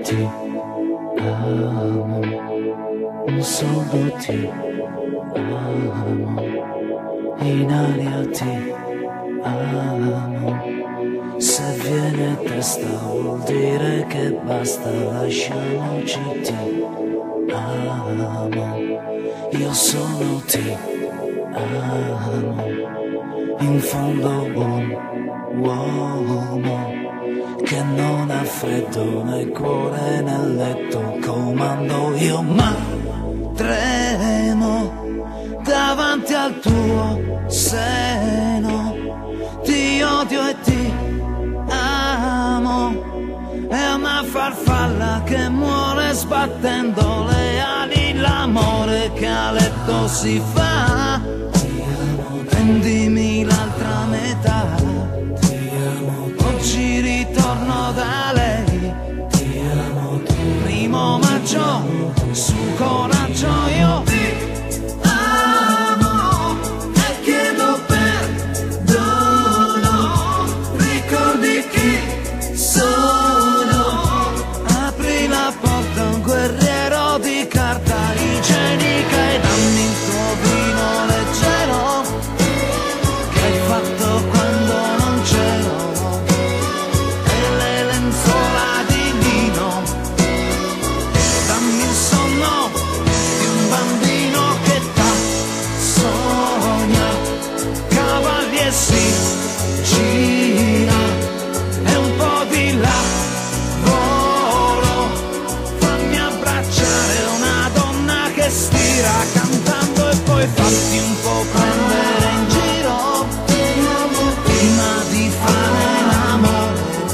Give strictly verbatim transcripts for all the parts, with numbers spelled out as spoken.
ti amo, solo ti amo, in aria ti amo. Se viene a testa vuol dire che basta, lasciamoci, ti amo, io solo ti amo, in fondo buon uomo che non ha freddo né cuore né letto, comando io ma tremo davanti al tuo seno, ti odio e ti amo, è una farfalla che muore sbattendo le ali, l'amore che a letto si fa, prendimi l'altra metà, oggi ritorno da lei, primo maggio, su coraggio io ti amo e chiedo perdono, ricordi chi sono, apri la porta a un guerriero di carta igienica e dammi il tuo vino leggero che hai fatto quando non c'ero, e le lenzuola di lino, dammi il sonno di un bambino che t'ha sogna, cavalier si gira e un po' di lavoro, fammi abbracciare una donna che stira cantando e poi fatti un po' prendere in giro prima di fare l'amore,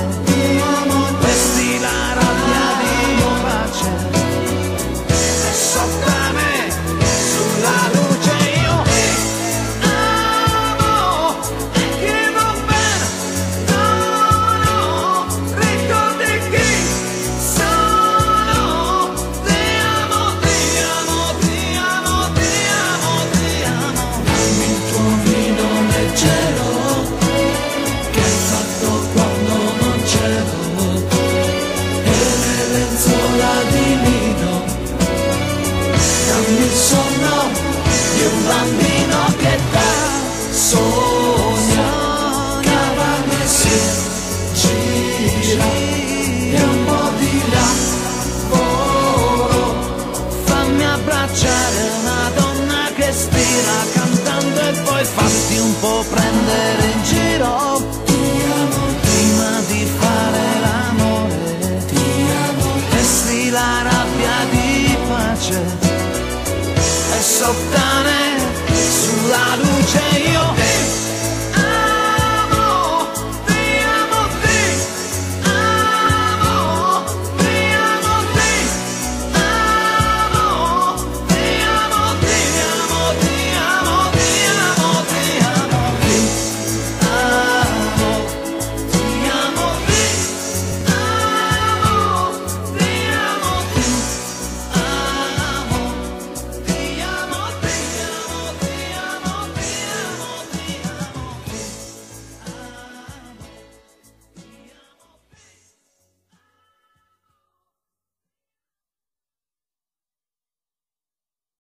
vesti la rabbia di pace e sopra me sulla luce io ti amo e chiedo perdono, ricordi chi sono, ti amo, ti amo, ti amo, ti amo, ti amo, dammi il tuo vino leggero che hai fatto quando non c'ero, e le lenzuola di lino, dammi il sonno di un bambino che t'ha sogna, cavalier si gira e un po' di lavoro, fammi abbracciare una donna che stira cantando e poi fatti un po' prendere in giro prima di fare l'amore, vesti la rabbia di pace e sottane sulla luce io